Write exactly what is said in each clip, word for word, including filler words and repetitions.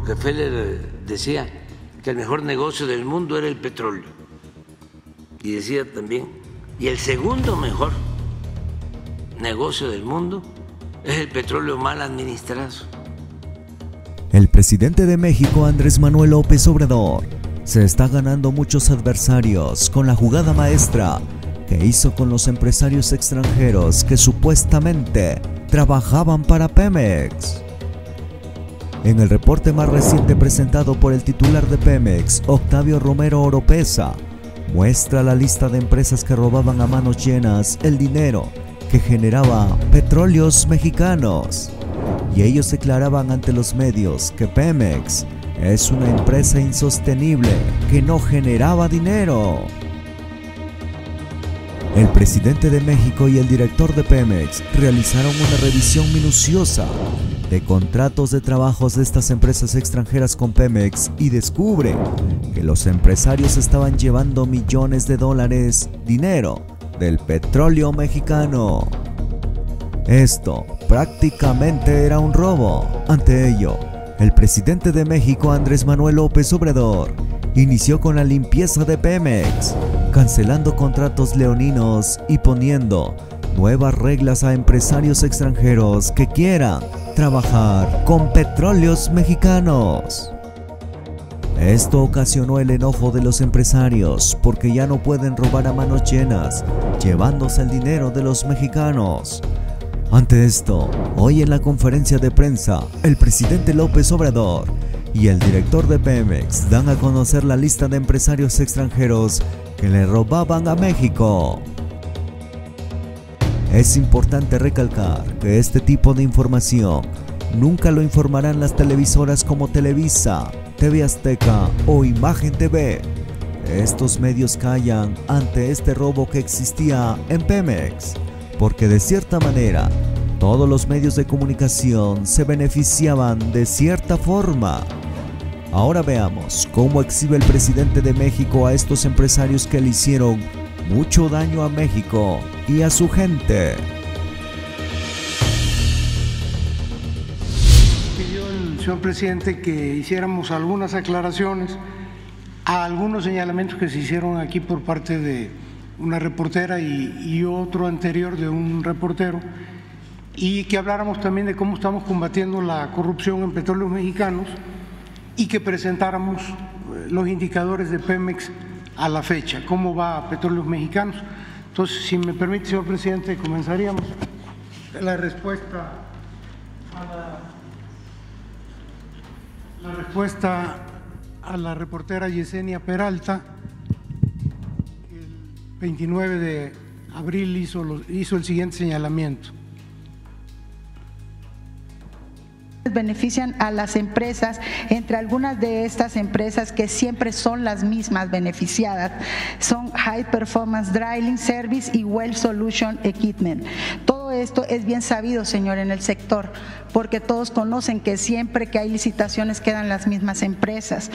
Rockefeller decía que el mejor negocio del mundo era el petróleo. Y decía también, y el segundo mejor negocio del mundo es el petróleo mal administrado. El presidente de México, Andrés Manuel López Obrador, se está ganando muchos adversarios con la jugada maestra que hizo con los empresarios extranjeros que supuestamente trabajaban para Pemex. En el reporte más reciente presentado por el titular de Pemex, Octavio Romero Oropeza, muestra la lista de empresas que robaban a manos llenas el dinero que generaba Petróleos Mexicanos. Y ellos declaraban ante los medios que Pemex es una empresa insostenible que no generaba dinero. El presidente de México y el director de Pemex realizaron una revisión minuciosa de contratos de trabajos de estas empresas extranjeras con Pemex y descubren que los empresarios estaban llevando millones de dólares, dinero del petróleo mexicano. Esto prácticamente era un robo. Ante ello, el presidente de México, Andrés Manuel López Obrador, inició con la limpieza de Pemex, cancelando contratos leoninos y poniendo nuevas reglas a empresarios extranjeros que quieran trabajar con Petróleos Mexicanos. Esto ocasionó el enojo de los empresarios porque ya no pueden robar a manos llenas, llevándose el dinero de los mexicanos. Ante esto, hoy en la conferencia de prensa, el presidente López Obrador y el director de Pemex dan a conocer la lista de empresarios extranjeros que le robaban a México. Es importante recalcar que este tipo de información nunca lo informarán las televisoras como Televisa, T V Azteca o Imagen T V. Estos medios callan ante este robo que existía en Pemex, porque de cierta manera todos los medios de comunicación se beneficiaban de cierta forma. Ahora veamos cómo exhibe el presidente de México a estos empresarios que le hicieron mucho daño a México y a su gente. Pidió el señor presidente que hiciéramos algunas aclaraciones a algunos señalamientos que se hicieron aquí por parte de una reportera y, y otro anterior de un reportero, y que habláramos también de cómo estamos combatiendo la corrupción en Petróleos Mexicanos y que presentáramos los indicadores de Pemex a la fecha, cómo va a Petróleos Mexicanos. Entonces, si me permite, señor presidente, comenzaríamos la respuesta a la, la respuesta a la reportera Yesenia Peralta. El veintinueve de abril hizo, los, hizo el siguiente señalamiento. Benefician a las empresas, entre algunas de estas empresas que siempre son las mismas beneficiadas, son High Performance Drilling Service y Well Solution Equipment. Todo esto es bien sabido, señor, en el sector, porque todos conocen que siempre que hay licitaciones quedan las mismas empresas.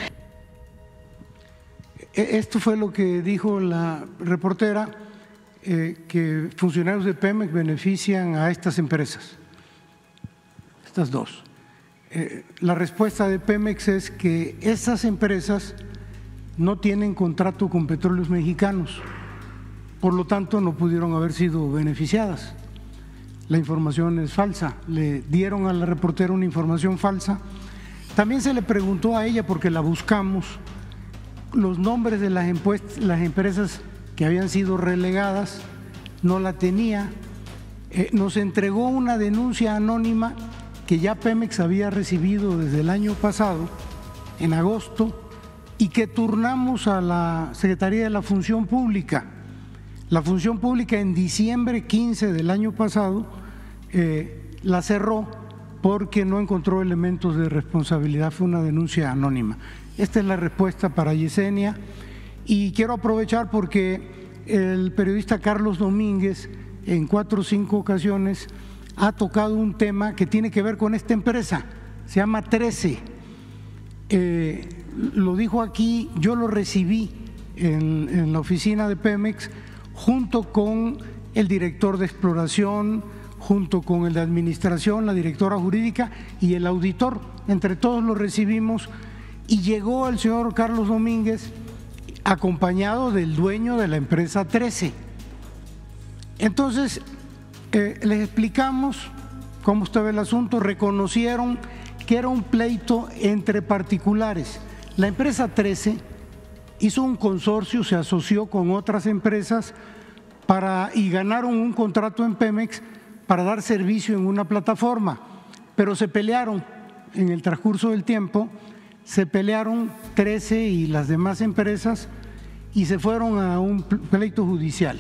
Esto fue lo que dijo la reportera, eh, que funcionarios de Pemex benefician a estas empresas, estas dos. Eh, la respuesta de Pemex es que estas empresas no tienen contrato con Petróleos Mexicanos, por lo tanto no pudieron haber sido beneficiadas. La información es falsa, le dieron a la reportera una información falsa. También se le preguntó a ella, porque la buscamos, los nombres de las, las empresas que habían sido relegadas, no la tenía. Eh, nos entregó una denuncia anónima que ya Pemex había recibido desde el año pasado, en agosto, y que turnamos a la Secretaría de la Función Pública. La Función Pública en diciembre quince del año pasado eh, la cerró porque no encontró elementos de responsabilidad, fue una denuncia anónima. Esta es la respuesta para Yesenia, y quiero aprovechar porque el periodista Carlos Domínguez en cuatro o cinco ocasiones ha tocado un tema que tiene que ver con esta empresa, se llama trece. Eh, lo dijo aquí, yo lo recibí en, en la oficina de Pemex junto con el director de exploración, junto con el de administración, la directora jurídica y el auditor. Entre todos lo recibimos y llegó el señor Carlos Domínguez acompañado del dueño de la empresa trece. Entonces, eh, les explicamos cómo estaba el asunto, reconocieron que era un pleito entre particulares. La empresa trece hizo un consorcio, se asoció con otras empresas para, y ganaron un contrato en Pemex para dar servicio en una plataforma, pero se pelearon en el transcurso del tiempo, se pelearon trece y las demás empresas y se fueron a un pleito judicial.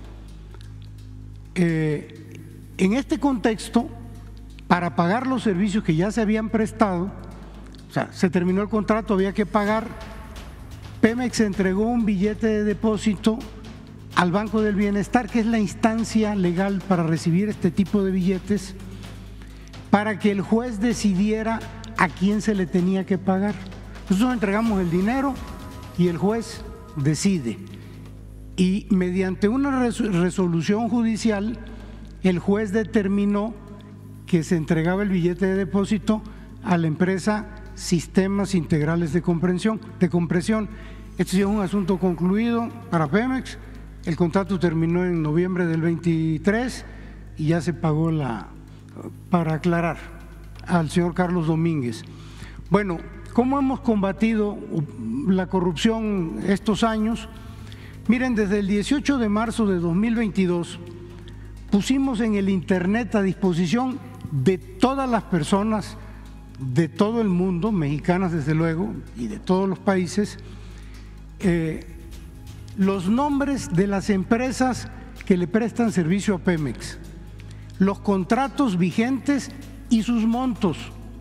Eh, en este contexto, para pagar los servicios que ya se habían prestado, o sea, se terminó el contrato, había que pagar, Pemex entregó un billete de depósito al Banco del Bienestar, que es la instancia legal para recibir este tipo de billetes, para que el juez decidiera a quién se le tenía que pagar. Nosotros entregamos el dinero y el juez decide. Y mediante una resolución judicial, el juez determinó que se entregaba el billete de depósito a la empresa Sistemas Integrales de Compresión. De compresión. Este es un asunto concluido para Pemex. El contrato terminó en noviembre del veintitrés y ya se pagó la, para aclarar al señor Carlos Domínguez. Bueno, ¿cómo hemos combatido la corrupción estos años? Miren, desde el dieciocho de marzo de dos mil veintidós pusimos en el internet a disposición de todas las personas de todo el mundo, mexicanas desde luego, y de todos los países, eh, los nombres de las empresas que le prestan servicio a Pemex, los contratos vigentes y sus montos,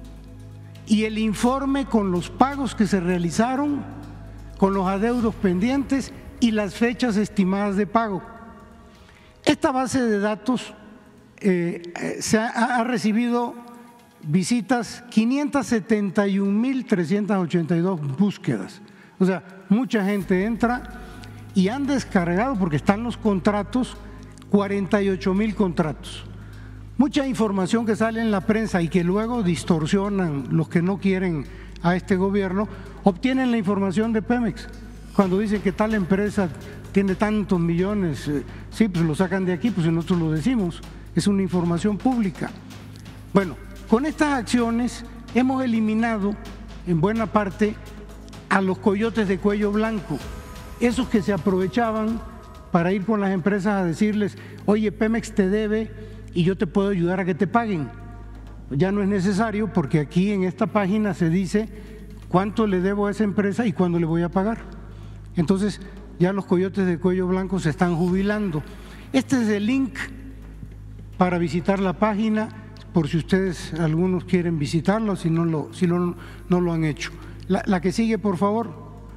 y el informe con los pagos que se realizaron, con los adeudos pendientes y las fechas estimadas de pago. Esta base de datos eh, se ha, ha recibido visitas, quinientas setenta y un mil trescientas ochenta y dos búsquedas. O sea, mucha gente entra y han descargado, porque están los contratos, cuarenta y ocho mil contratos. Mucha información que sale en la prensa y que luego distorsionan los que no quieren a este gobierno, obtienen la información de Pemex. Cuando dicen que tal empresa tiene tantos millones, eh, sí, pues lo sacan de aquí, pues nosotros lo decimos, es una información pública. Bueno, con estas acciones hemos eliminado en buena parte a los coyotes de cuello blanco, esos que se aprovechaban para ir con las empresas a decirles, oye, Pemex te debe y yo te puedo ayudar a que te paguen. Ya no es necesario, porque aquí en esta página se dice cuánto le debo a esa empresa y cuándo le voy a pagar. Entonces ya los coyotes de cuello blanco se están jubilando. Este es el link para visitar la página, por si ustedes algunos quieren visitarlo, si no lo, si lo, no lo han hecho. La, la que sigue, por favor.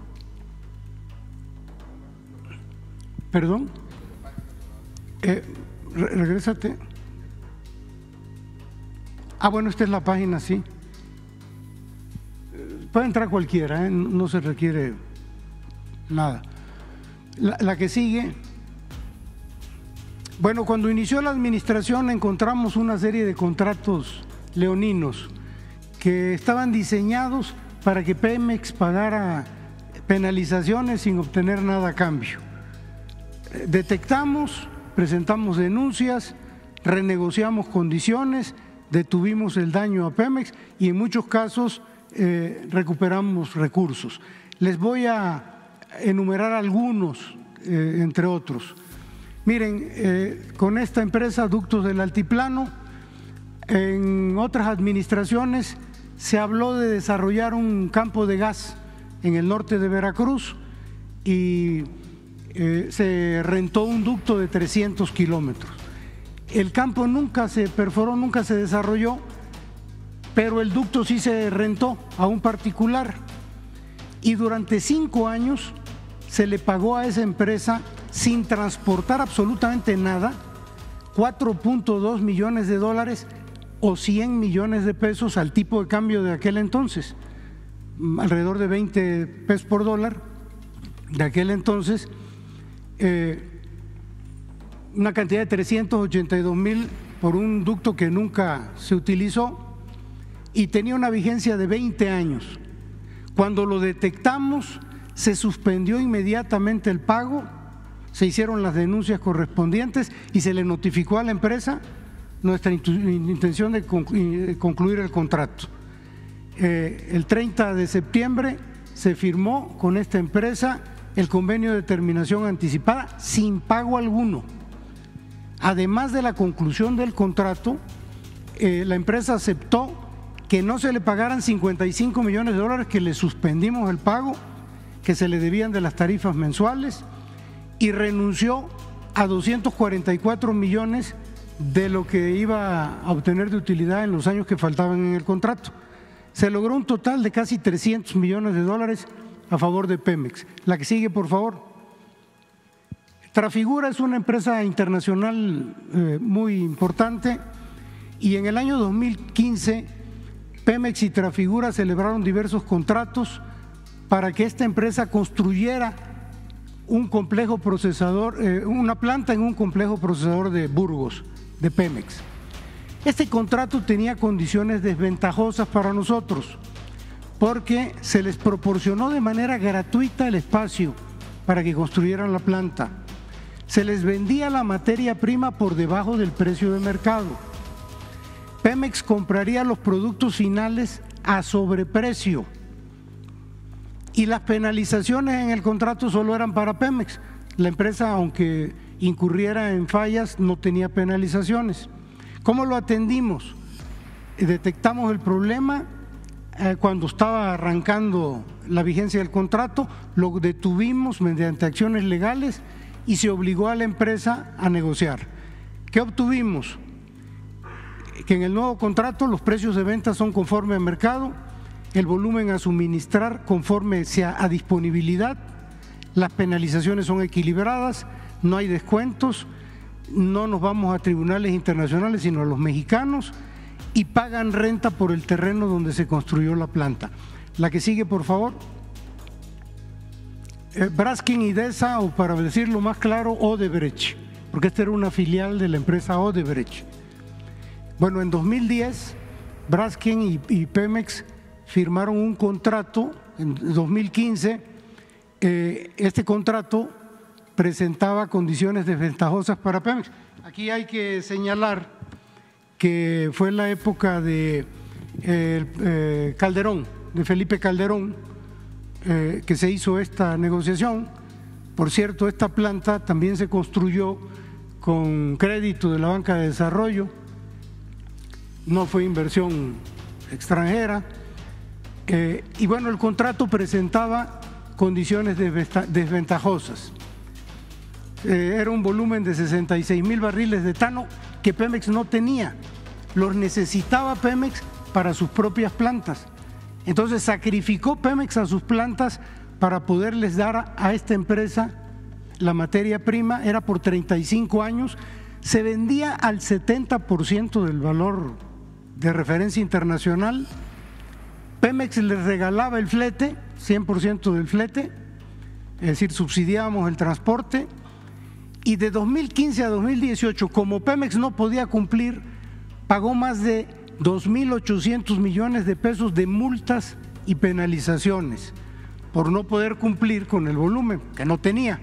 Perdón. Eh, re, regrésate. Ah, bueno, esta es la página, sí. Puede entrar cualquiera, ¿eh? No se requiere nada. La, la que sigue. Bueno, cuando inició la administración encontramos una serie de contratos leoninos que estaban diseñados para que Pemex pagara penalizaciones sin obtener nada a cambio. Detectamos, presentamos denuncias, renegociamos condiciones, detuvimos el daño a Pemex y en muchos casos eh, recuperamos recursos. Les voy a enumerar algunos, eh, entre otros. Miren, eh, con esta empresa Ductos del Altiplano, en otras administraciones se habló de desarrollar un campo de gas en el norte de Veracruz y eh, se rentó un ducto de trescientos kilómetros. El campo nunca se perforó, nunca se desarrolló, pero el ducto sí se rentó a un particular y durante cinco años se le pagó a esa empresa sin transportar absolutamente nada, cuatro punto dos millones de dólares o cien millones de pesos al tipo de cambio de aquel entonces, alrededor de veinte pesos por dólar de aquel entonces, eh, una cantidad de trescientos ochenta y dos mil por un ducto que nunca se utilizó y tenía una vigencia de veinte años. Cuando lo detectamos, se suspendió inmediatamente el pago, se hicieron las denuncias correspondientes y se le notificó a la empresa nuestra intención de concluir el contrato. Eh, el treinta de septiembre se firmó con esta empresa el convenio de terminación anticipada sin pago alguno. Además de la conclusión del contrato, eh, la empresa aceptó que no se le pagaran cincuenta y cinco millones de dólares que le suspendimos el pago, que se le debían de las tarifas mensuales, y renunció a doscientos cuarenta y cuatro millones de lo que iba a obtener de utilidad en los años que faltaban en el contrato. Se logró un total de casi trescientos millones de dólares a favor de Pemex. La que sigue, por favor. Trafigura es una empresa internacional eh, muy importante y en el año dos mil quince Pemex y Trafigura celebraron diversos contratos para que esta empresa construyera un complejo procesador, eh, una planta en un complejo procesador de Burgos, de Pemex. Este contrato tenía condiciones desventajosas para nosotros porque se les proporcionó de manera gratuita el espacio para que construyeran la planta. Se les vendía la materia prima por debajo del precio de mercado. Pemex compraría los productos finales a sobreprecio y las penalizaciones en el contrato solo eran para Pemex. La empresa, aunque incurriera en fallas, no tenía penalizaciones. ¿Cómo lo atendimos? Detectamos el problema eh, cuando estaba arrancando la vigencia del contrato, lo detuvimos mediante acciones legales y se obligó a la empresa a negociar. ¿Qué obtuvimos? Que en el nuevo contrato los precios de venta son conforme al mercado, el volumen a suministrar conforme sea a disponibilidad, las penalizaciones son equilibradas, no hay descuentos, no nos vamos a tribunales internacionales sino a los mexicanos y pagan renta por el terreno donde se construyó la planta. La que sigue, por favor. Eh, Braskem Idesa, o para decirlo más claro, Odebrecht, porque esta era una filial de la empresa Odebrecht. Bueno, en dos mil diez Braskem y, y Pemex firmaron un contrato, en dos mil quince eh, este contrato presentaba condiciones desventajosas para Pemex. Aquí hay que señalar que fue en la época de eh, eh, Calderón, de Felipe Calderón, eh, que se hizo esta negociación. Por cierto, esta planta también se construyó con crédito de la Banca de Desarrollo, no fue inversión extranjera, eh, y bueno, el contrato presentaba condiciones desventajosas. Eh, era un volumen de sesenta y seis mil barriles de etano que Pemex no tenía, los necesitaba Pemex para sus propias plantas. Entonces sacrificó Pemex a sus plantas para poderles dar a esta empresa la materia prima, era por treinta y cinco años, se vendía al setenta por ciento del valor de referencia internacional, Pemex les regalaba el flete, cien por ciento del flete, es decir, subsidiábamos el transporte, y de dos mil quince a dos mil dieciocho, como Pemex no podía cumplir, pagó más de dos mil ochocientos millones de pesos de multas y penalizaciones por no poder cumplir con el volumen que no tenía.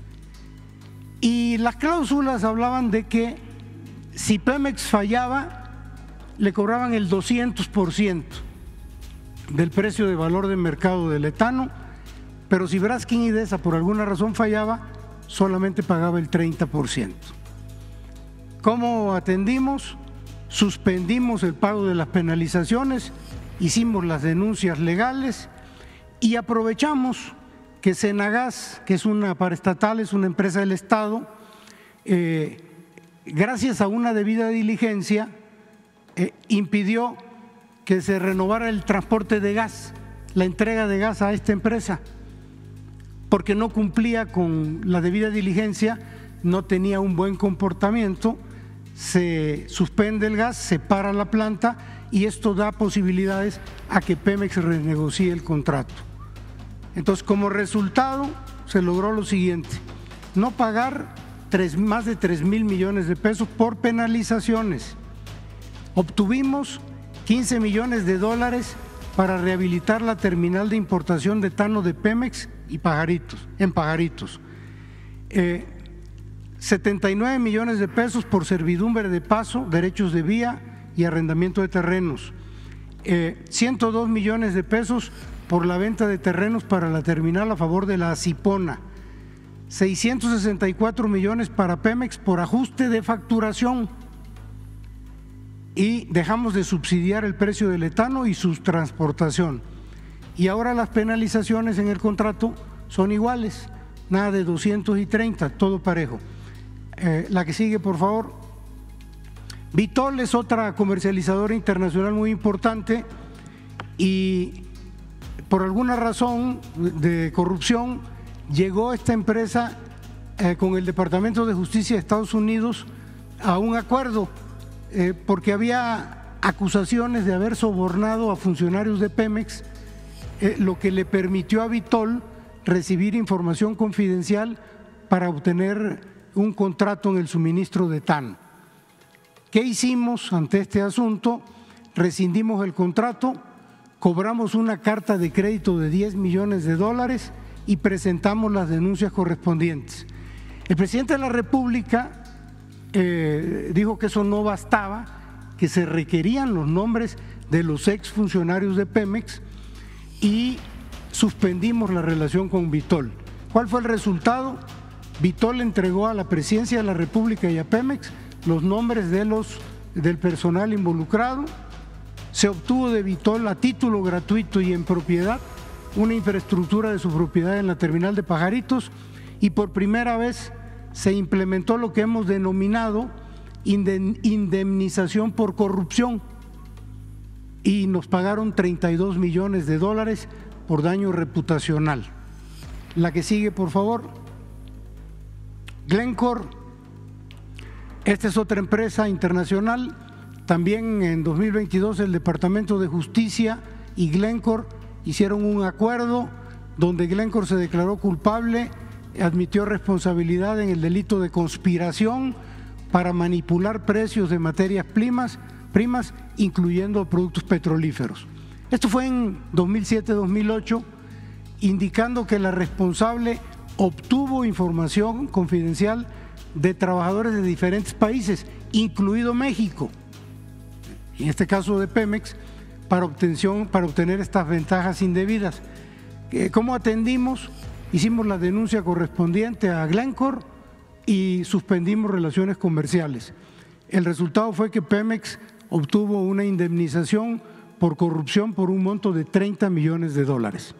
Y las cláusulas hablaban de que si Pemex fallaba, le cobraban el doscientos por ciento del precio de valor de mercado del etano, pero si Braskem Idesa por alguna razón fallaba, solamente pagaba el treinta por ciento. ¿Cómo atendimos? Suspendimos el pago de las penalizaciones, hicimos las denuncias legales y aprovechamos que Senagas, que es una paraestatal, es una empresa del Estado, eh, gracias a una debida diligencia, eh, impidió que se renovara el transporte de gas, la entrega de gas a esta empresa, porque no cumplía con la debida diligencia, no tenía un buen comportamiento, se suspende el gas, se para la planta y esto da posibilidades a que Pemex renegocie el contrato. Entonces, como resultado, se logró lo siguiente: no pagar tres, más de tres mil millones de pesos por penalizaciones. Obtuvimos quince millones de dólares para rehabilitar la terminal de importación de etano de Pemex y Pajaritos, en Pajaritos. Eh, setenta y nueve millones de pesos por servidumbre de paso, derechos de vía y arrendamiento de terrenos. Eh, ciento dos millones de pesos por la venta de terrenos para la terminal a favor de la Acipona. seiscientos sesenta y cuatro millones para Pemex por ajuste de facturación. Y dejamos de subsidiar el precio del etano y su transportación. Y ahora las penalizaciones en el contrato son iguales, nada de doscientos treinta, todo parejo. Eh, la que sigue, por favor. Vitol es otra comercializadora internacional muy importante y por alguna razón de corrupción llegó esta empresa eh, con el Departamento de Justicia de Estados Unidos a un acuerdo eh, porque había acusaciones de haber sobornado a funcionarios de Pemex, eh, lo que le permitió a Vitol recibir información confidencial para obtener un contrato en el suministro de etano. ¿Qué hicimos ante este asunto? Rescindimos el contrato, cobramos una carta de crédito de diez millones de dólares y presentamos las denuncias correspondientes. El presidente de la República eh, dijo que eso no bastaba, que se requerían los nombres de los exfuncionarios de Pemex y suspendimos la relación con Vitol. ¿Cuál fue el resultado? Vitol entregó a la Presidencia de la República y a Pemex los nombres de los, del personal involucrado. Se obtuvo de Vitol a título gratuito y en propiedad una infraestructura de su propiedad en la terminal de Pajaritos y por primera vez se implementó lo que hemos denominado indemnización por corrupción y nos pagaron treinta y dos millones de dólares por daño reputacional. La que sigue, por favor. Glencore, esta es otra empresa internacional. También en dos mil veintidós el Departamento de Justicia y Glencore hicieron un acuerdo donde Glencore se declaró culpable, admitió responsabilidad en el delito de conspiración para manipular precios de materias primas, primas incluyendo productos petrolíferos. Esto fue en dos mil siete a dos mil ocho, indicando que la responsable obtuvo información confidencial de trabajadores de diferentes países, incluido México, en este caso de Pemex, para, obtención, para obtener estas ventajas indebidas. ¿Cómo atendimos? Hicimos la denuncia correspondiente a Glencore y suspendimos relaciones comerciales. El resultado fue que Pemex obtuvo una indemnización por corrupción por un monto de treinta millones de dólares.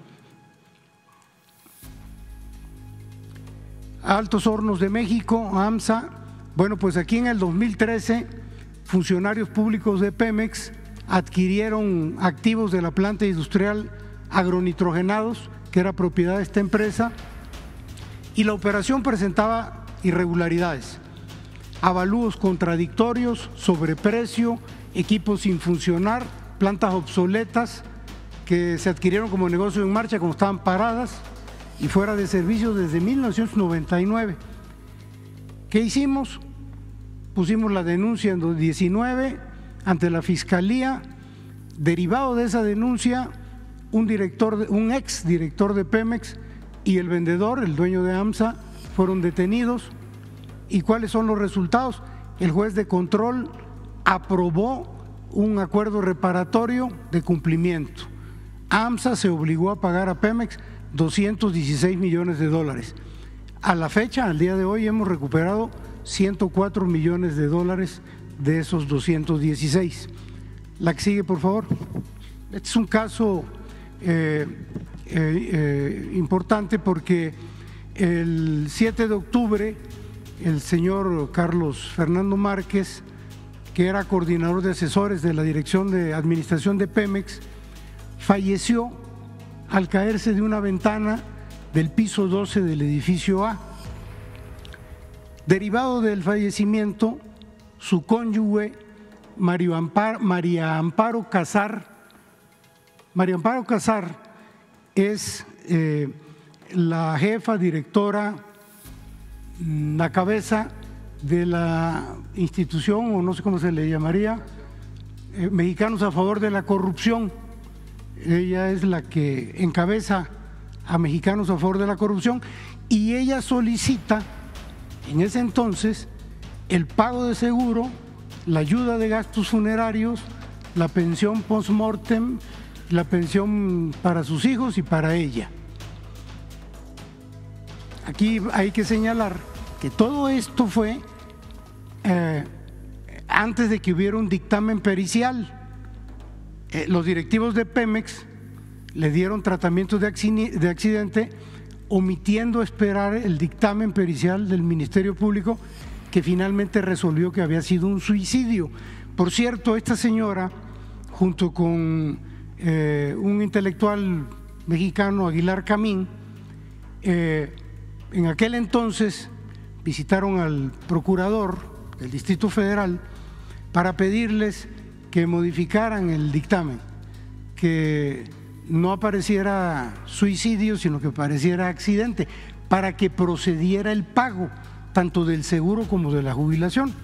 Altos Hornos de México, AMSA, bueno, pues aquí en el dos mil trece funcionarios públicos de Pemex adquirieron activos de la planta industrial agronitrogenados, que era propiedad de esta empresa, y la operación presentaba irregularidades, avalúos contradictorios, sobreprecio, equipos sin funcionar, plantas obsoletas que se adquirieron como negocio en marcha cuando estaban paradas y fuera de servicio desde mil novecientos noventa y nueve. ¿Qué hicimos? Pusimos la denuncia en dos mil diecinueve ante la Fiscalía. Derivado de esa denuncia, un, director, un ex director de Pemex y el vendedor, el dueño de AMSA, fueron detenidos. ¿Y cuáles son los resultados? El juez de control aprobó un acuerdo reparatorio de cumplimiento. AMSA se obligó a pagar a Pemex doscientos dieciséis millones de dólares. A la fecha, al día de hoy, hemos recuperado ciento cuatro millones de dólares de esos doscientos dieciséis. La que sigue, por favor. Este es un caso eh, eh, eh, importante porque el siete de octubre el señor Carlos Fernando Márquez, que era coordinador de asesores de la Dirección de Administración de Pemex, falleció al caerse de una ventana del piso doce del edificio A. Derivado del fallecimiento, su cónyuge, Mario Amparo, María Amparo Casar, María Amparo Casar es eh, la jefa directora la cabeza de la institución, o no sé cómo se le llamaría, eh, Mexicanos a Favor de la Corrupción. Ella es la que encabeza a Mexicanos a Favor de la Corrupción y ella solicita en ese entonces el pago de seguro, la ayuda de gastos funerarios, la pensión post-mortem, la pensión para sus hijos y para ella. Aquí hay que señalar que todo esto fue eh, antes de que hubiera un dictamen pericial. Eh, los directivos de Pemex le dieron tratamientos de accidente omitiendo esperar el dictamen pericial del Ministerio Público, que finalmente resolvió que había sido un suicidio. Por cierto, esta señora, junto con eh, un intelectual mexicano, Aguilar Camín, eh, en aquel entonces visitaron al procurador del Distrito Federal para pedirles que modificaran el dictamen, que no apareciera suicidio, sino que apareciera accidente, para que procediera el pago tanto del seguro como de la jubilación.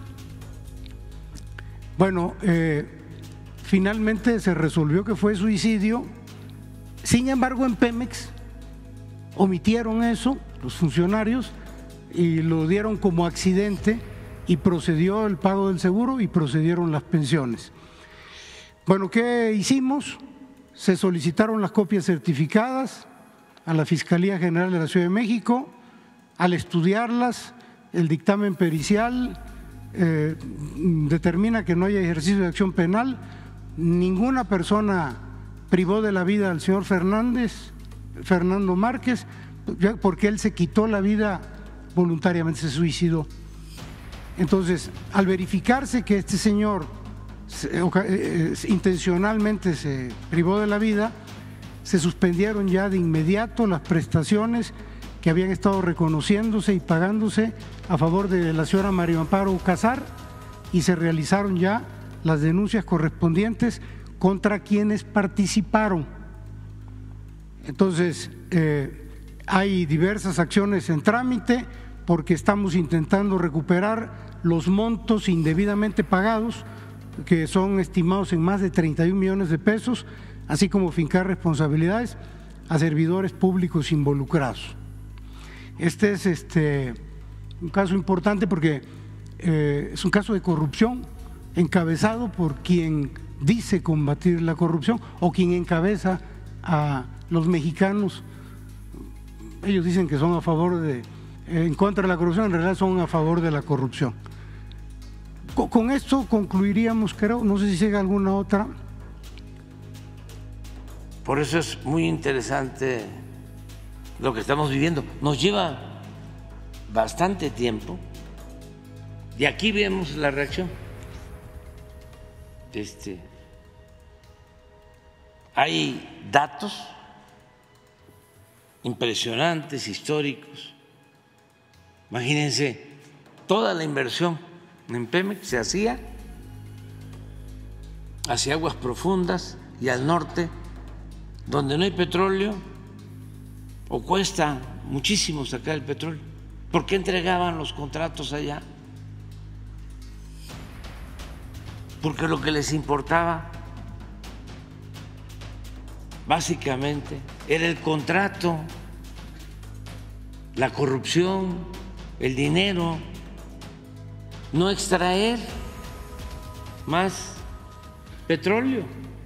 Bueno, eh, finalmente se resolvió que fue suicidio. Sin embargo, en Pemex omitieron eso los funcionarios y lo dieron como accidente y procedió el pago del seguro y procedieron las pensiones. Bueno, ¿qué hicimos? Se solicitaron las copias certificadas a la Fiscalía General de la Ciudad de México. Al estudiarlas, el dictamen pericial eh, determina que no hay ejercicio de acción penal. Ninguna persona privó de la vida al señor Fernández, Fernando Márquez, porque él se quitó la vida voluntariamente, se suicidó. Entonces, al verificarse que este señor intencionalmente se privó de la vida, se suspendieron ya de inmediato las prestaciones que habían estado reconociéndose y pagándose a favor de la señora María Amparo Casar y se realizaron ya las denuncias correspondientes contra quienes participaron. Entonces, eh, hay diversas acciones en trámite porque estamos intentando recuperar los montos indebidamente pagados, que son estimados en más de treinta y un millones de pesos, así como fincar responsabilidades a servidores públicos involucrados. Este es este, un caso importante porque eh, es un caso de corrupción encabezado por quien dice combatir la corrupción o quien encabeza a los mexicanos. Ellos dicen que son a favor de, en contra de la corrupción, en realidad son a favor de la corrupción. Con, con esto concluiríamos, creo, no sé si llega alguna otra. Por eso es muy interesante lo que estamos viviendo. Nos lleva bastante tiempo y aquí vemos la reacción. Este, hay datos impresionantes, históricos. Imagínense, toda la inversión en Pemex se hacía hacia aguas profundas y al norte, donde no hay petróleo o cuesta muchísimo sacar el petróleo. ¿Por qué entregaban los contratos allá? Porque lo que les importaba básicamente era el contrato, la corrupción, el dinero, no extraer más petróleo.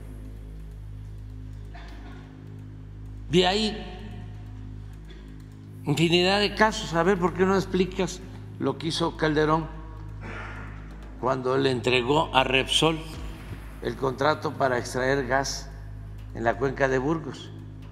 De ahí infinidad de casos. A ver, ¿por qué no explicas lo que hizo Calderón cuando le entregó a Repsol el contrato para extraer gas en la cuenca de Burgos?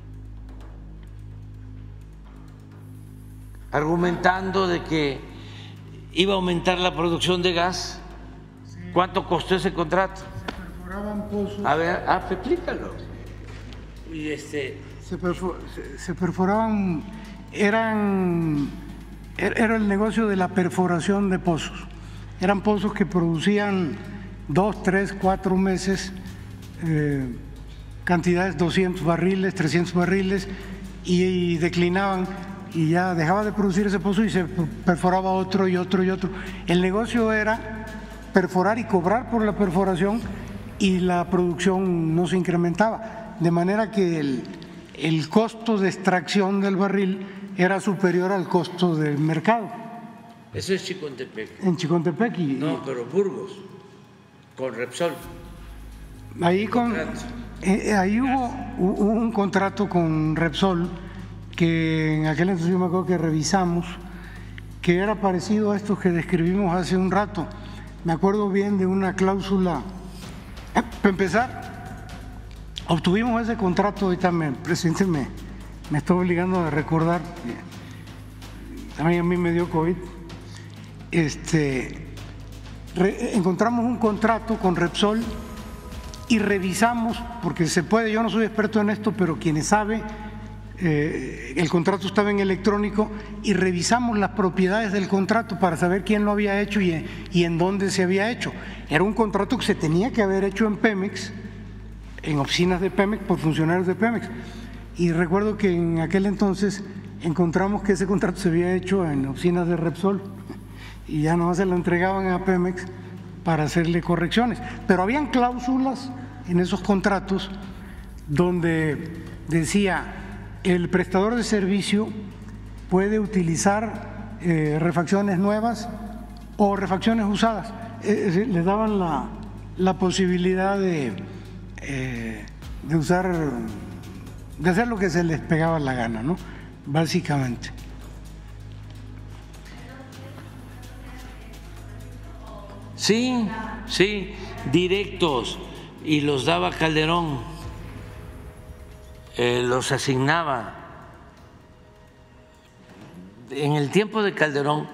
Argumentando de que iba a aumentar la producción de gas. ¿Cuánto costó ese contrato? Se perforaban pozos. A ver, ah, explícalo. Y este... se, perfo se, se perforaban, eran, era el negocio de la perforación de pozos. Eran pozos que producían dos, tres, cuatro meses, eh, cantidades doscientos barriles, trescientos barriles y, y declinaban. y ya dejaba de producir ese pozo y se perforaba otro y otro y otro. El negocio era perforar y cobrar por la perforación y la producción no se incrementaba, de manera que el, el costo de extracción del barril era superior al costo del mercado. Eso es Chicontepec. En Chicontepec y… No, pero Burgos, con Repsol. Ahí, con, eh, ahí hubo, hubo un contrato con Repsol que en aquel entonces yo me acuerdo que revisamos, que era parecido a estos que describimos hace un rato. Me acuerdo bien de una cláusula. Eh, para empezar, obtuvimos ese contrato, ahorita me, presidente me, me está obligando a recordar, también a mí me dio COVID, este, re, encontramos un contrato con Repsol y revisamos, porque se puede, yo no soy experto en esto, pero quienes saben, eh, el contrato estaba en electrónico y revisamos las propiedades del contrato para saber quién lo había hecho y, y en dónde se había hecho. Era un contrato que se tenía que haber hecho en Pemex, en oficinas de Pemex, por funcionarios de Pemex. Y recuerdo que en aquel entonces encontramos que ese contrato se había hecho en oficinas de Repsol y ya no se lo entregaban a Pemex para hacerle correcciones. Pero habían cláusulas en esos contratos donde decía el prestador de servicio puede utilizar eh, refacciones nuevas o refacciones usadas. Es decir, les daban la, la posibilidad de, eh, de usar, de hacer lo que se les pegaba la gana, ¿no? Básicamente. Sí, sí, directos, y los daba Calderón, eh, los asignaba. En el tiempo de Calderón,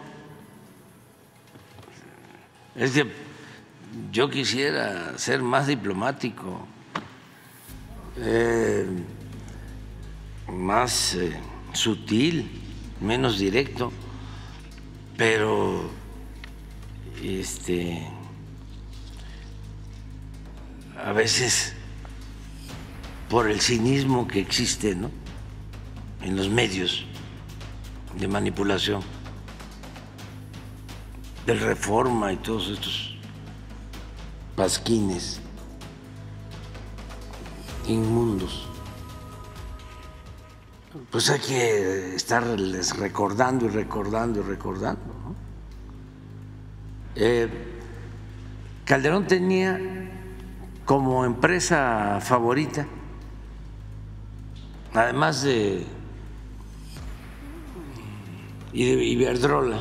es que yo quisiera ser más diplomático, eh, más eh, sutil, menos directo, pero este a veces por el cinismo que existe, ¿no?, en los medios de manipulación, del Reforma y todos estos pasquines inmundos, pues hay que estarles recordando y recordando y recordando, ¿no? Eh, Calderón tenía como empresa favorita, además de Iberdrola,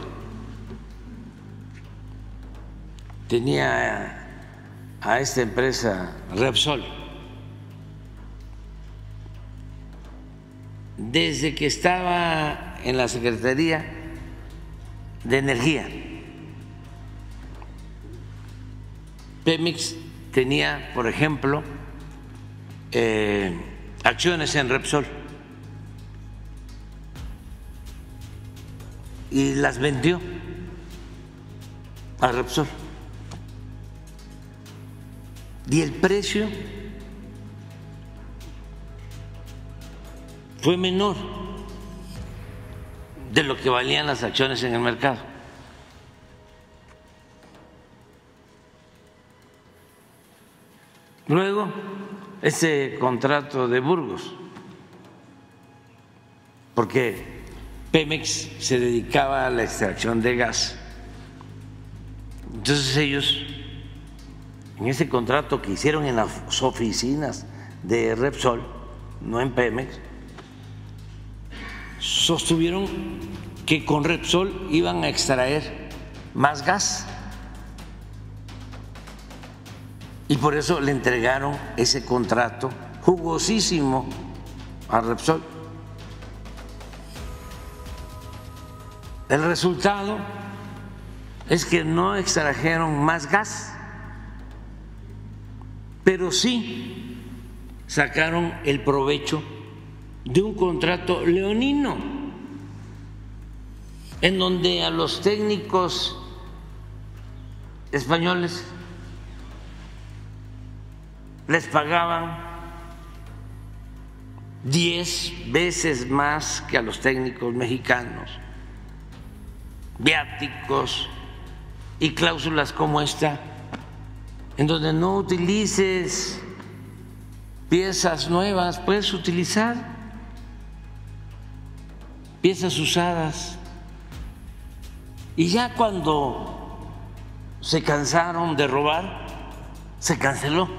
tenía a esta empresa Repsol. Desde que estaba en la Secretaría de Energía, Pemex tenía, por ejemplo, eh, acciones en Repsol y las vendió a Repsol. Y el precio fue menor de lo que valían las acciones en el mercado. Luego, ese contrato de Burgos, porque Pemex se dedicaba a la extracción de gas. Entonces ellos, en ese contrato que hicieron en las oficinas de Repsol, no en Pemex, sostuvieron que con Repsol iban a extraer más gas. Y por eso le entregaron ese contrato jugosísimo a Repsol. El resultado es que no extrajeron más gas, pero sí sacaron el provecho de un contrato leonino, en donde a los técnicos españoles les pagaban diez veces más que a los técnicos mexicanos, viáticos y cláusulas como esta, en donde no utilices piezas nuevas, puedes utilizar piezas usadas. Y ya cuando se cansaron de robar, se canceló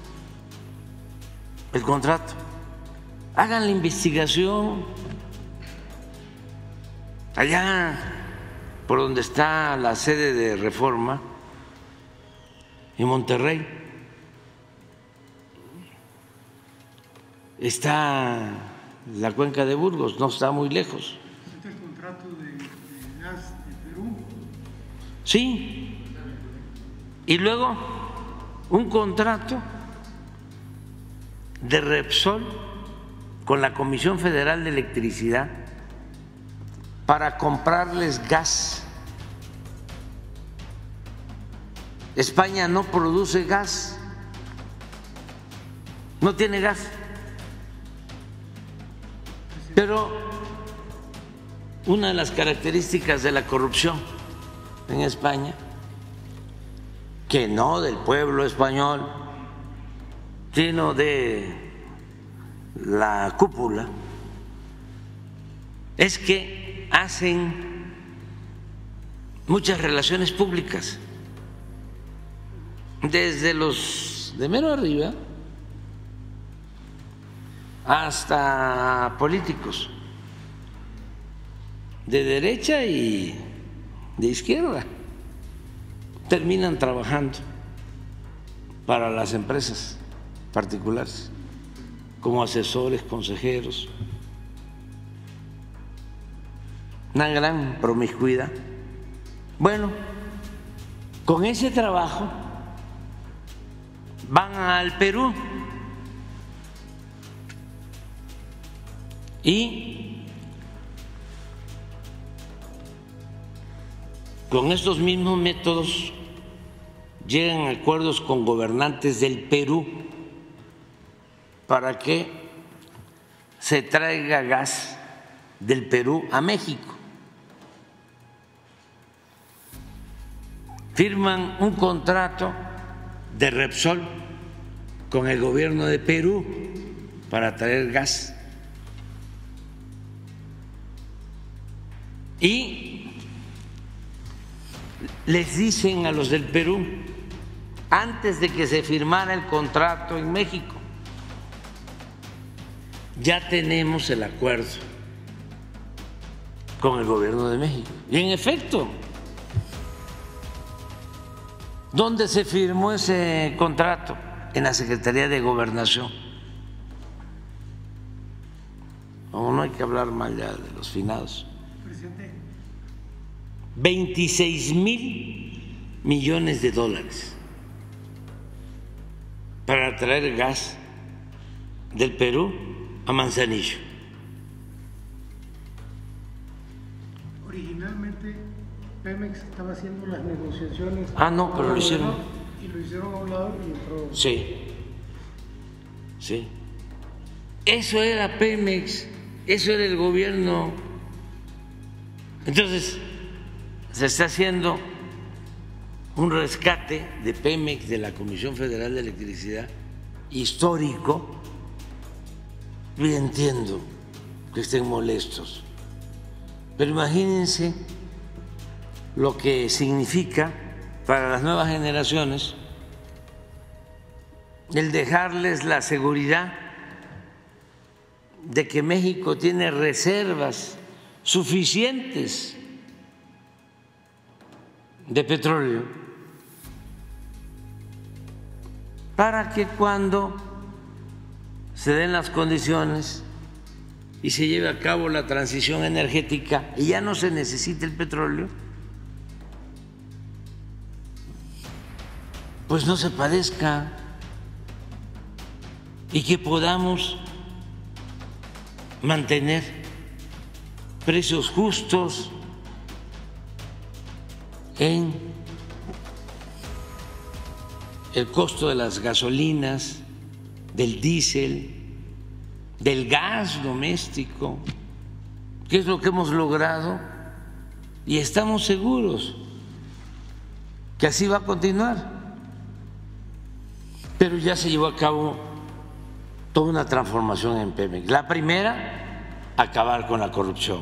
el contrato. Hagan la investigación allá por donde está la sede de Reforma, en Monterrey. Está la cuenca de Burgos, no está muy lejos. ¿Este es el contrato de, de gas de Perú? Sí. Y luego un contrato de Repsol con la Comisión Federal de Electricidad para comprarles gas. España no produce gas, no tiene gas. Pero una de las características de la corrupción en España, que no del pueblo español, sino de la cúpula, es que hacen muchas relaciones públicas, desde los de mero arriba hasta políticos de derecha y de izquierda, terminan trabajando para las empresas particulares como asesores, consejeros. Una gran promiscuidad. Bueno, con ese trabajo van al Perú y con estos mismos métodos llegan a acuerdos con gobernantes del Perú para que se traiga gas del Perú a México. Firman un contrato de Repsol con el gobierno de Perú para traer gas. Y les dicen a los del Perú, antes de que se firmara el contrato en México, ya tenemos el acuerdo con el gobierno de México. Y en efecto, ¿dónde se firmó ese contrato? En la Secretaría de Gobernación. No, no hay que hablar mal ya de los finados. veintiséis mil millones de dólares para traer gas del Perú a Manzanillo. Originalmente Pemex estaba haciendo las negociaciones. Ah, no, pero lo hicieron. Y lo hicieron a un lado y entró. Sí, sí. Eso era Pemex, eso era el gobierno. Entonces, se está haciendo un rescate de Pemex, de la Comisión Federal de Electricidad, histórico. Y entiendo que estén molestos, pero imagínense lo que significa para las nuevas generaciones el dejarles la seguridad de que México tiene reservas suficientes de petróleo para que cuando se den las condiciones y se lleve a cabo la transición energética y ya no se necesite el petróleo, pues no se padezca y que podamos mantener precios justos en el costo de las gasolinas, del diésel, del gas doméstico, que es lo que hemos logrado, y estamos seguros que así va a continuar. Pero ya se llevó a cabo toda una transformación en Pemex. La primera, acabar con la corrupción.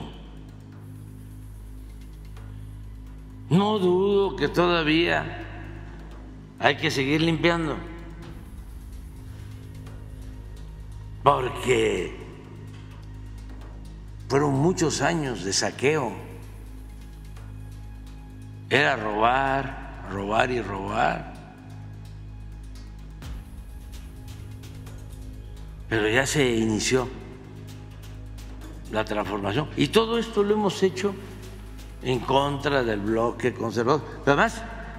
No dudo que todavía hay que seguir limpiando, porque fueron muchos años de saqueo. Era robar, robar y robar. Pero ya se inició la transformación. Y todo esto lo hemos hecho en contra del bloque conservador. Pero además,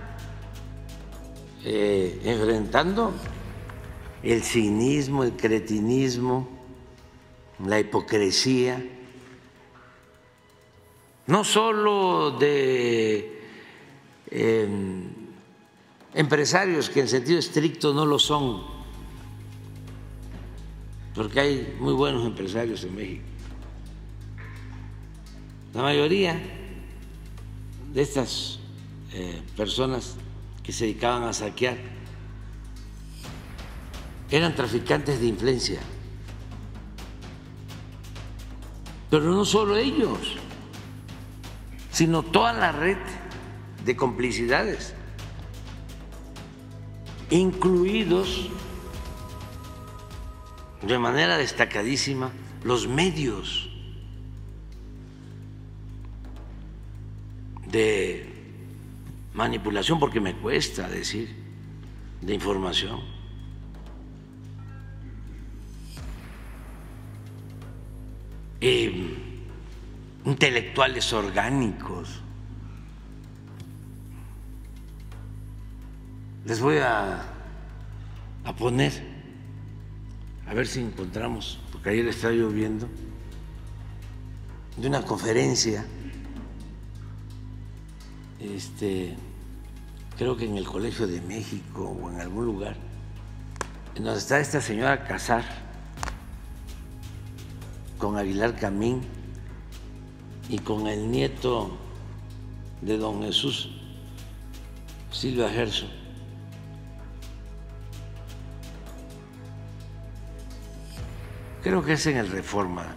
eh, enfrentando el cinismo, el cretinismo, la hipocresía, no solo de eh, empresarios que en sentido estricto no lo son, porque hay muy buenos empresarios en México. La mayoría de estas eh, personas que se dedicaban a saquear eran traficantes de influencia. Pero no solo ellos, sino toda la red de complicidades, incluidos de manera destacadísima los medios de manipulación, porque me cuesta decir, de información. Eh, intelectuales orgánicos. Les voy a, a poner, a ver si encontramos, porque ayer estaba lloviendo, de una conferencia, este, creo que en el Colegio de México o en algún lugar, en donde está esta señora Casar con Aguilar Camín y con el nieto de don Jesús Silva Gerso. Creo que es en el Reforma,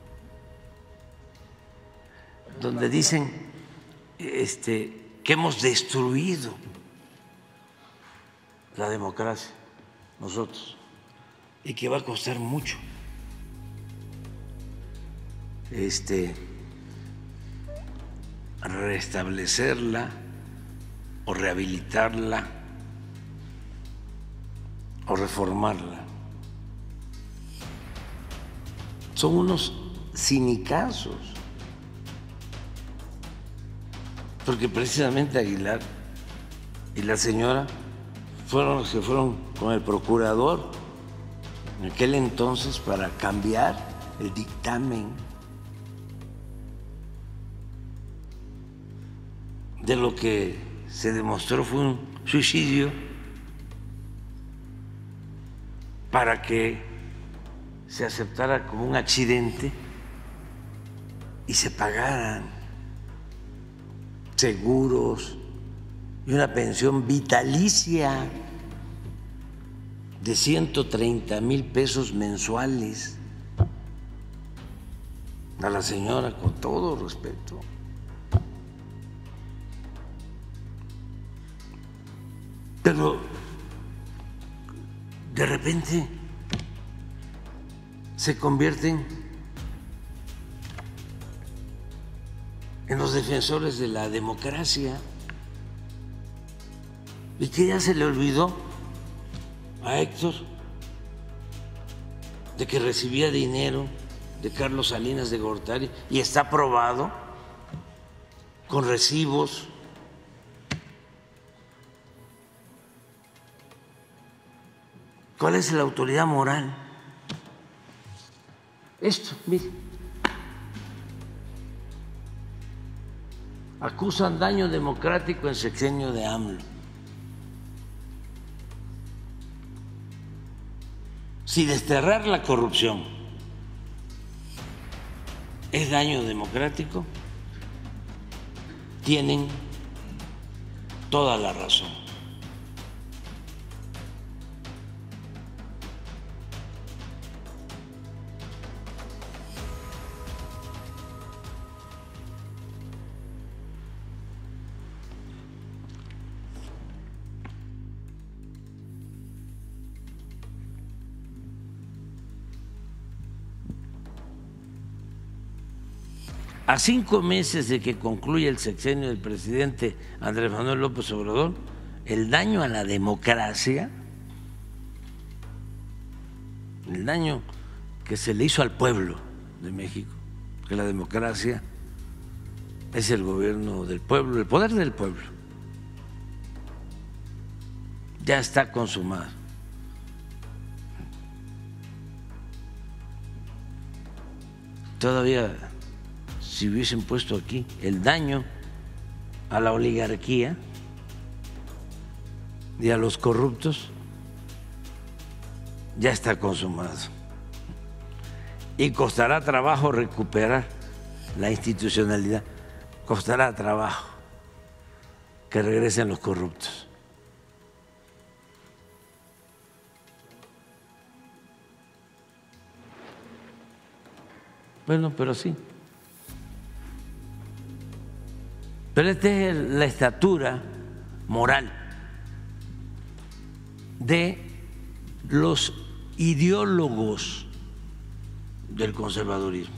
donde dicen este, que hemos destruido la democracia nosotros y que va a costar mucho este, restablecerla o rehabilitarla o reformarla. Son unos cinicazos, porque precisamente Aguilar y la señora fueron los que fueron con el procurador en aquel entonces para cambiar el dictamen de lo que se demostró fue un suicidio, para que se aceptara como un accidente y se pagaran seguros y una pensión vitalicia de ciento treinta mil pesos mensuales a la señora, con todo respeto. Pero de repente se convierten en los defensores de la democracia. ¿Y que ya se le olvidó a Héctor de que recibía dinero de Carlos Salinas de Gortari y está probado con recibos? ¿Cuál es la autoridad moral? Esto, mire, acusan daño democrático en sexenio de AMLO. Si desterrar la corrupción es daño democrático, tienen toda la razón. A cinco meses de que concluya el sexenio del presidente Andrés Manuel López Obrador, el daño a la democracia, el daño que se le hizo al pueblo de México, que la democracia es el gobierno del pueblo, el poder del pueblo, ya está consumado. Todavía, si hubiesen puesto aquí el daño a la oligarquía y a los corruptos, ya está consumado. Y costará trabajo recuperar la institucionalidad, costará trabajo que regresen los corruptos. Bueno, pero sí. Pero esta es la estatura moral de los ideólogos del conservadurismo.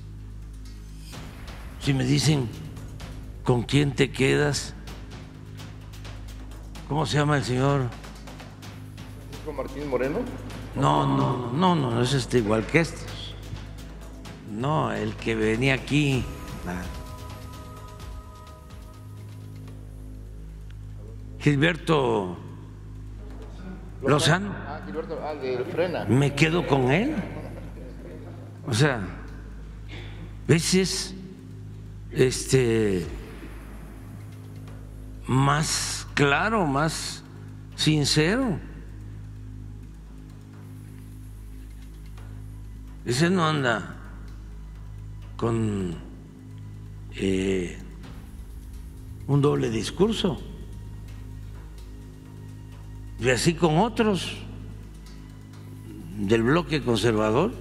Si me dicen con quién te quedas, ¿cómo se llama el señor? ¿Francisco Martín Moreno? No, no, no, no, no es este igual que estos. No, el que venía aquí. Gilberto Lozano. Ah, Gilberto, ah, de Frena. Me quedo con él. O sea, veces este más claro, más sincero. Ese no anda con eh, un doble discurso. Y así con otros del bloque conservador.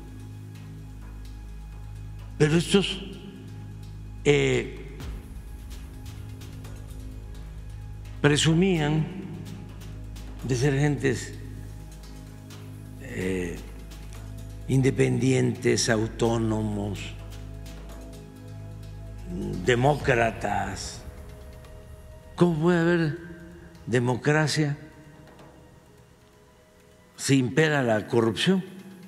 Pero estos eh, presumían de ser gentes eh, independientes, autónomos, demócratas. ¿Cómo puede haber democracia si impera la corrupción?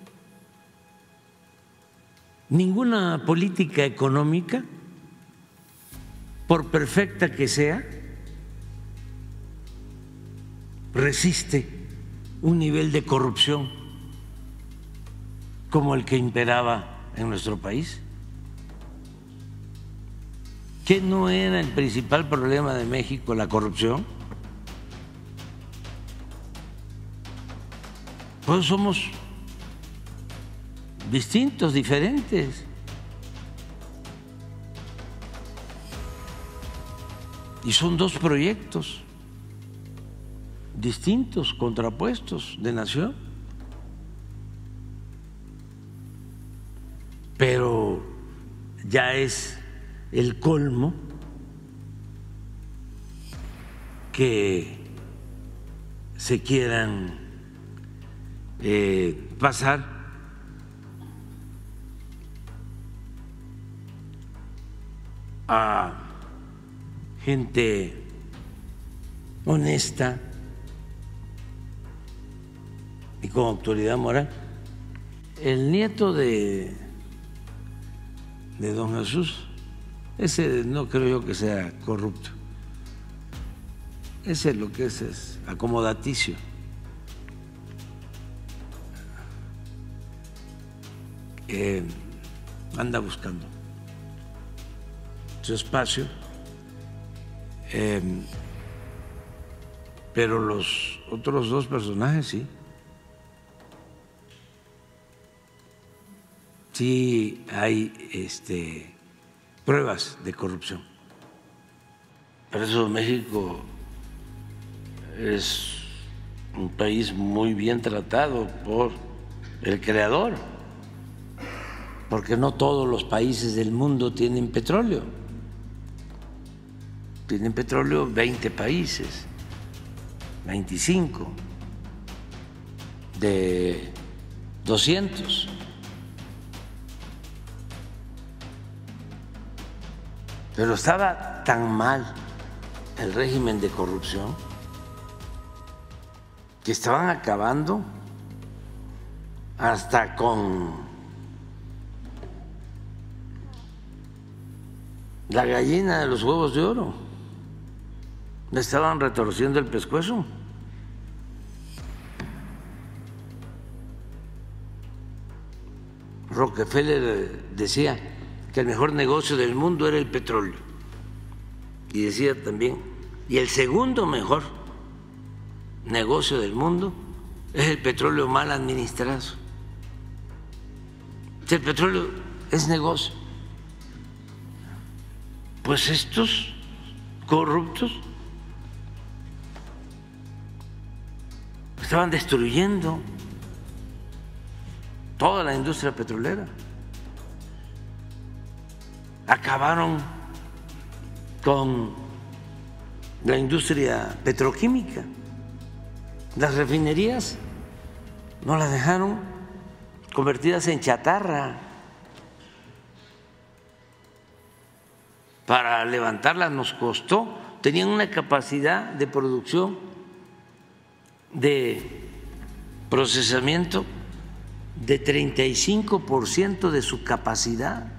Ninguna política económica, por perfecta que sea, resiste un nivel de corrupción como el que imperaba en nuestro país. ¿Qué no era el principal problema de México, la corrupción? Pues somos distintos, diferentes. Y son dos proyectos distintos, contrapuestos de nación. Pero ya es el colmo que se quieran eh, pasar a gente honesta y con autoridad moral. El nieto de, de don Jesús, ese no creo yo que sea corrupto. Ese lo que es es acomodaticio. Eh, anda buscando su espacio, eh, pero los otros dos personajes sí. sí hay este, pruebas de corrupción. Por eso México es un país muy bien tratado por el creador, porque no todos los países del mundo tienen petróleo. Tienen petróleo veinte países, veinticinco de doscientos. Pero estaba tan mal el régimen de corrupción que estaban acabando hasta con la gallina de los huevos de oro. Le estaban retorciendo el pescuezo. Rockefeller decía que el mejor negocio del mundo era el petróleo. Y decía también, y el segundo mejor negocio del mundo es el petróleo mal administrado. Si el petróleo es negocio, pues estos corruptos estaban destruyendo toda la industria petrolera. Acabaron con la industria petroquímica. Las refinerías no las dejaron convertidas en chatarra. Para levantarlas nos costó. Tenían una capacidad de producción, de procesamiento de treinta y cinco por ciento de su capacidad.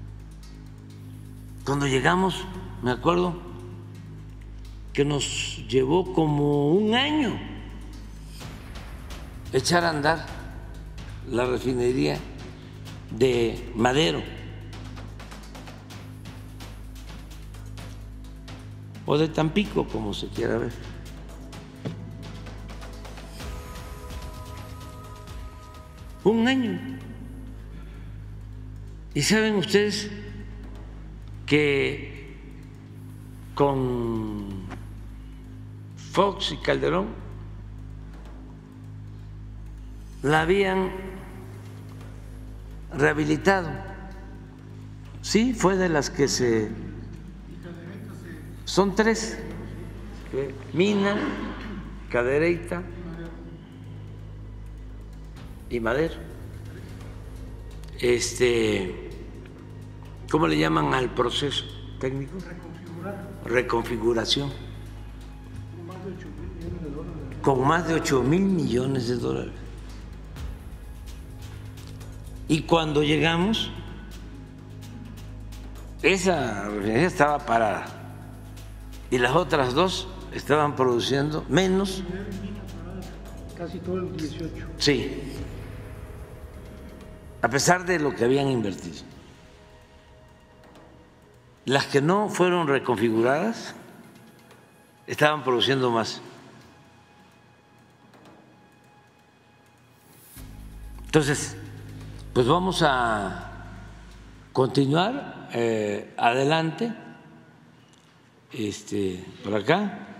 Cuando llegamos, me acuerdo que nos llevó como un año echar a andar la refinería de Madero o de Tampico, como se quiera ver. Un año. ¿Y saben ustedes que con Fox y Calderón la habían rehabilitado? Sí, fue de las que se... Son tres: Mina, Cadereyta y Madero. Este, ¿cómo le llaman al proceso técnico? Reconfiguración. Con más de ocho mil millones de dólares. Y cuando llegamos, esa refinería estaba parada y las otras dos estaban produciendo menos. Casi todo el dieciocho. Sí, a pesar de lo que habían invertido. Las que no fueron reconfiguradas estaban produciendo más. Entonces, pues vamos a continuar eh, adelante, este, por acá.